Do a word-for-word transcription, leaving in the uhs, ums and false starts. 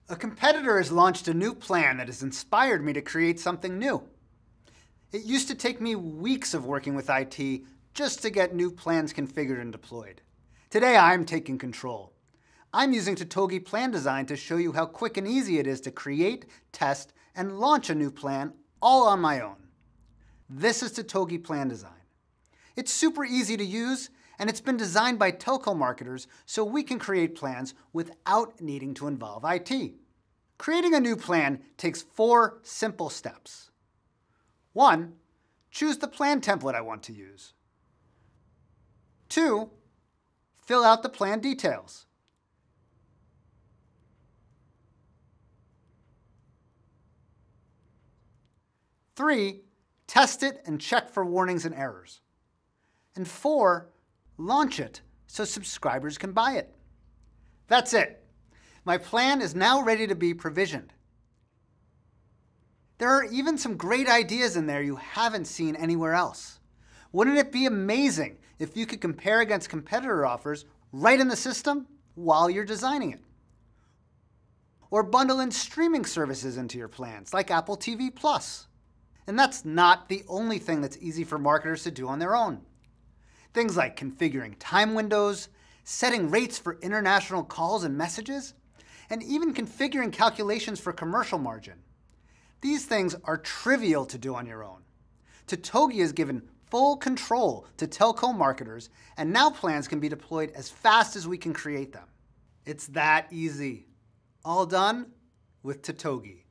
A competitor has launched a new plan that has inspired me to create something new. It used to take me weeks of working with I T just to get new plans configured and deployed. Today, I'm taking control. I'm using Totogi Plan Design to show you how quick and easy it is to create, test, and launch a new plan all on my own. This is Totogi Plan Design. It's super easy to use, and it's been designed by telco marketers so we can create plans without needing to involve I T. Creating a new plan takes four simple steps. One, choose the plan template I want to use. Two, fill out the plan details. Three, test it and check for warnings and errors. And four, launch it so subscribers can buy it. That's it. My plan is now ready to be provisioned. There are even some great ideas in there you haven't seen anywhere else. Wouldn't it be amazing if you could compare against competitor offers right in the system while you're designing it? Or bundle in streaming services into your plans, like Apple T V Plus. And that's not the only thing that's easy for marketers to do on their own. Things like configuring time windows, setting rates for international calls and messages, and even configuring calculations for commercial margin. These things are trivial to do on your own. Totogi has given full control to telco marketers, and now plans can be deployed as fast as we can create them. It's that easy. All done with Totogi.